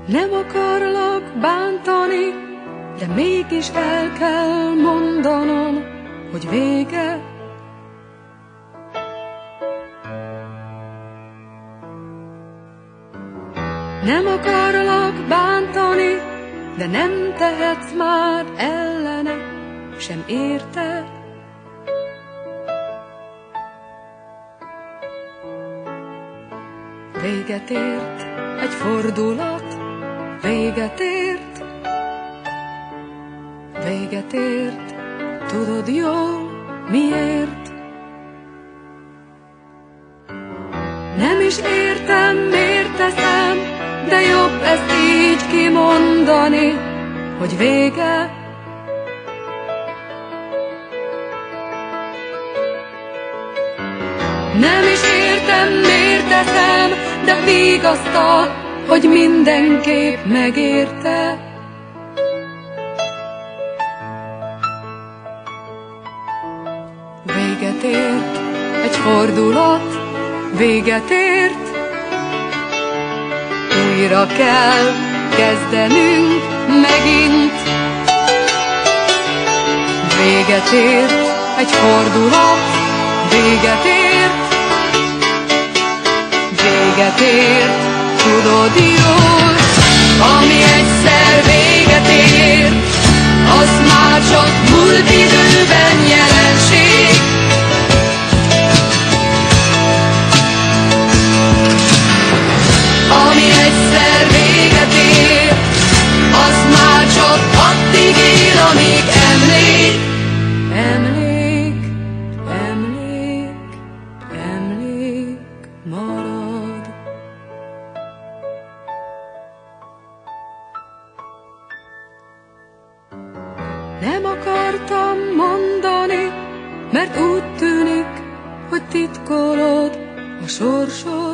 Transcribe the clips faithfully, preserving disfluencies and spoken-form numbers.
Nem akarlak bántani, de mégis el kell mondanom, hogy vége. Nem akarlak bántani, de nem tehetsz már ellene, sem érte. Véget ért egy fordulat, véget ért, véget ért, tudod jól miért. Nem is értem, miért teszem, de jobb ezt így kimondani, hogy vége. Nem is értem, miért teszem, de vigasztal, hogy mindenképp megérte. Véget ért egy fordulat, véget ért, újra kell kezdenünk megint. Véget ért egy fordulat, véget ért, véget ért, tudod jól, ami egyszer véget ért, az már csak múlt időben jelenség. Ami egyszer véget ért, az már csak addig él, amíg emlék. Emlék, emlék, emlék marad. Nem akartam mondani, mert úgy tűnik, hogy titkolod a sorsod.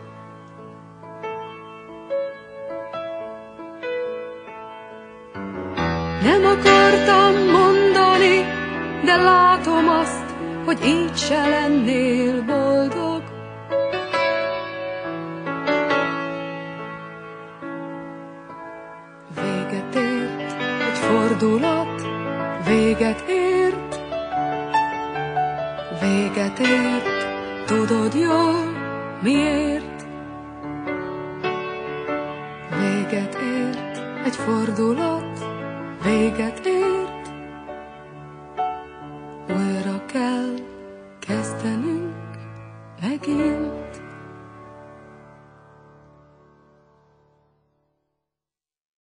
Nem akartam mondani, de látom azt, hogy így se lennél boldog. Véget ért egy fordulat, véget ért, véget ért, tudod jól miért. Véget ért egy fordulat, véget ért, újra kell kezdeni.